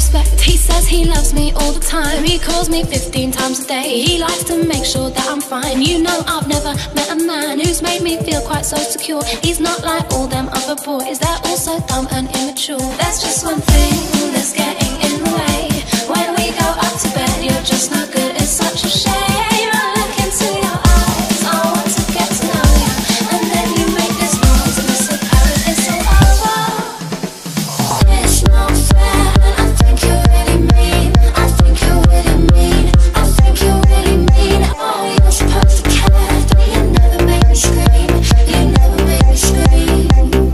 disrespect. He says he loves me all the time. He calls me 15 times a day. He likes to make sure that I'm fine. You know I've never met a man who's made me feel quite so secure. He's not like all them other boys, they're all so dumb and immature. There's just one thing that's getting in the way. When we go up to bed, you're just not good, it's such a shame. I look into your eyes, I want to get to know you, and then you make this noise and I suppose it's all over. It's not fair, and I think you're really mean. I think you're really mean. I think you're really mean. Oh, you're supposed to care, but you never make me scream. You never make me scream.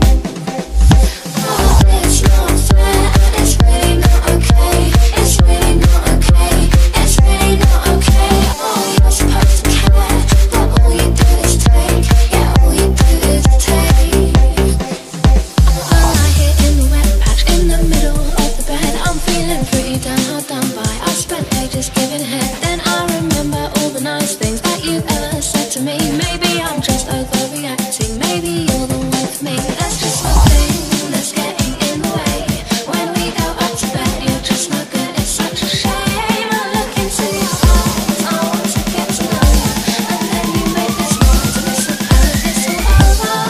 Oh, it's not fair, and it's really not okay. It's really not okay. It's really not okay. Oh, you're supposed to care, but all you do is take. Yeah, all you do is take. I lie here in the wet patch in the middle of the bed. I'm feeling pretty damn hard done by. I spent ages giving head. Then I remember all the nice things that you've ever said to me. Maybe I'm just overreacting. Maybe you're the one for me. That's just one thing that's getting in the way. When we go up to bed, you're just not good. It's such a shame. I look into your eyes, I want to get to know you, and then you make this noise and I suppose it's all over.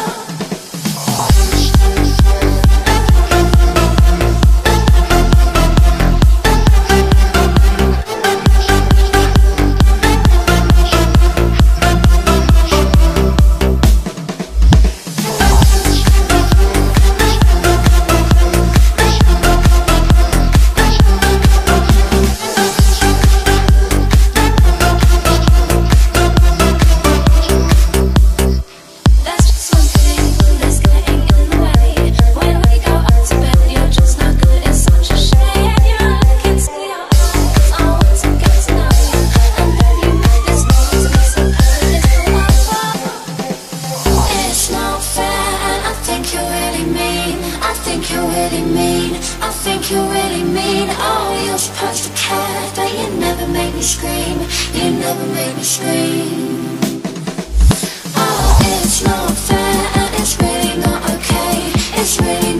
That's just one thing that's getting in the way. When we go up to bed, you're just not good. It's such a shame. I look into your eyes, I want to get to know you, and then you make this noise and I suppose it's all over. It's not fair, and I think you're really mean. I think you're really mean. I think you're really mean. Oh, you're supposed to care, but you never make me scream. You never make me scream. Oh, it's not fair, and it's really not okay. It's really